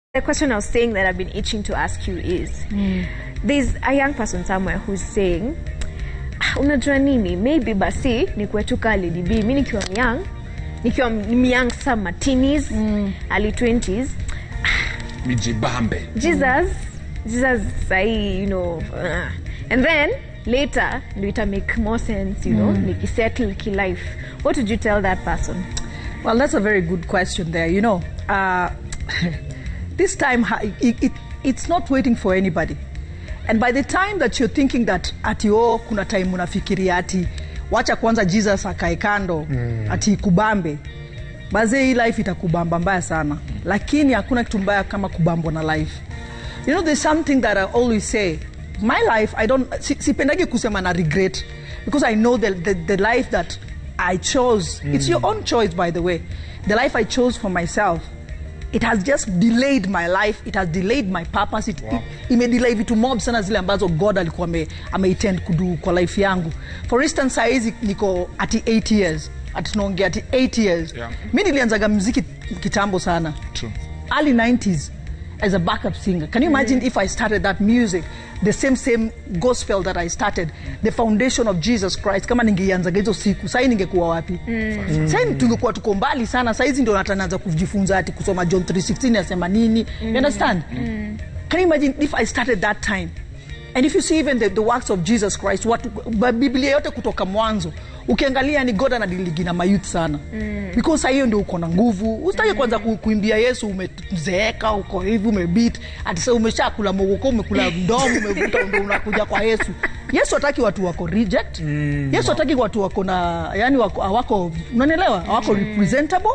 The question I was saying that I've been itching to ask you is, there's a young person somewhere who's saying, unajua nini, maybe basi ni kwetu kali DB, mimi nikiwa young summer teenies, early 20s, mijibambe. Jesus say, and then later it make more sense, make settle ki life. What would you tell that person? Well, that's a very good question there. This time it's not waiting for anybody, and by the time that you're thinking that kuna time unafikiria ati wacha kwanza Jesus akae kando ati kubambe, baze hii life itakubamba mbaya sana, lakini hakuna kitu mbaya kama kubambo na life. There's something that I always say, my life sipendagi kusema na regret, because I know the life that I chose, it's your own choice, by the way. The life I chose for myself, it has just delayed my life, it has delayed my purpose, it may delay vitu mob sana zile ambazo God alikuwa ameintend kudu kwa life yangu. For instance, saizi niko ati 8 years, ati tunaongea ati 8 years. Mimi nilianzaga muziki kitambo sana. True. Early 90s as a backup singer. Can you imagine if I started that music, the same gospel that I started, the foundation of Jesus Christ, kama ningeanza hizo siku, sasa ningekuwa wapi? Sasa tungekuwa tuko mbali sana. Sasa hizi ndio natanaanza kujifunza ati kusoma John 3:16 yasema nini. You understand? Can you imagine if I started that time? And if you see even the works of Jesus Christ, Biblia yote kutoka mwanzo, ukiangalia ni God anadiligi na mayouth sana. Because hiyo ndio uko na nguvu. Usitaki kwanza kuimbia Yesu umezeeka, uko hivi umebit, ati sasa umeshakula mogoko, umekula mdomo, umevuta ndio unakuja kwa Yesu. Yesu hataki watu wako reject. Yesu hataki watu wako na wako unanielewa? Wako representable.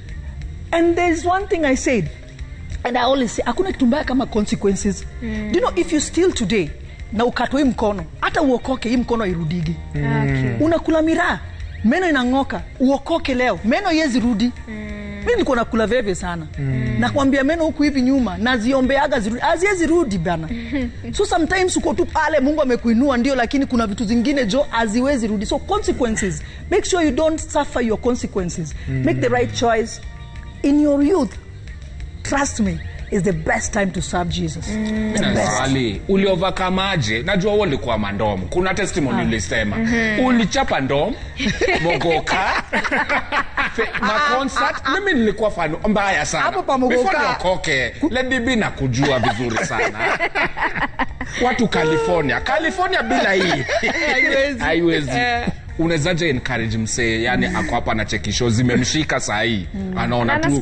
And there's one thing I said, and I always say, hakuna kitu mbaya kama consequences. Do you know, if you steal today na ukatoi mkono, hata uokoke hii mkono irudigi. Unakula miraa, meno inangoka, uokoke leo, meno yezi rudi. Mimi niko nakula veve sana. Nakwambia meno huku hivi nyuma, naziombeaga zirudi, haziwezi rudi bana. So sometimes uko tu pale Mungu amekuinua ndio, lakini kuna vitu zingine haziwezi rudi. So consequences, make sure you don't suffer your consequences. Make the right choice in your youth. Trust me, is the best time to serve Jesus. The best. Ali, uliovakamaje? Najua wewe ulikuwa mandomo. Kuna testimony ulisema. Ulichapa ndom, mogoka, na concert. Mimi nilikuwa fan mbaya sana. Hapo pa mogoka. Before niokoke, Lady B nakujua vizuri sana. Watu California bila hii. Haiwezi. Unezaje encourage msee, yani ako hapa na chekisho zimemshika saa hii, anaona tu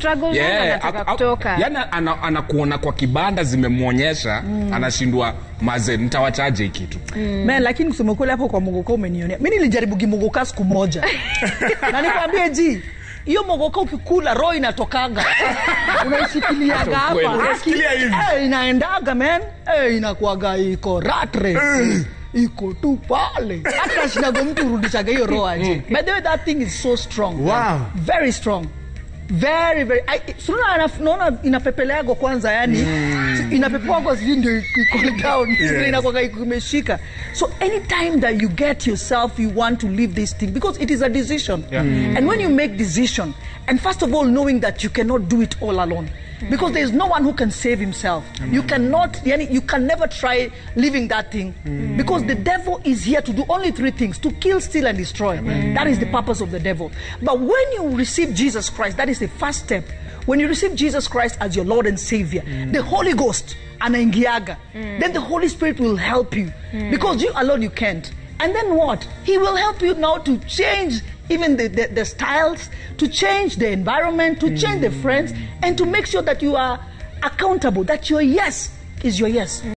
yani anakuona kwa kibanda zimemuonyesha, anashindwa maze nitawachaje kitu. Man, lakini kusema kweli hapo kwa mogoka umenionea. Mimi nilijaribu mogoka siku moja. Na nikwambie hiyo mogoka ukikula roho inatokanga. Unaishikiliaga hapa. Unasikia hivi. Inaendaga man. Inakuaga iko rat race. Iko tu pale. Hata shinago mtu urudishaga hiyo roho aje. By the way, that thing is so strong. Wow. Very strong. Very, very. Naona inapepeleago kwanza, yani inapepeago ndio iko down, inakuwa imeshika. So anytime that you get yourself, you want to leave this thing, because it is a decision. And when you make decision, and first of all knowing that you cannot do it all alone, because there is no one who can save himself. You can never try living that thing, because the devil is here to do only 3 things: to kill, steal, and destroy. That is the purpose of the devil. But when you receive Jesus Christ, that is the first step. When you receive Jesus Christ as your Lord and Savior, the Holy Ghost anaingiaga, then the Holy Spirit will help you, because you alone you can't. And then what? He will help you now to change even the styles, to change the environment, to change the friends, and to make sure that you are accountable, that your yes is your yes.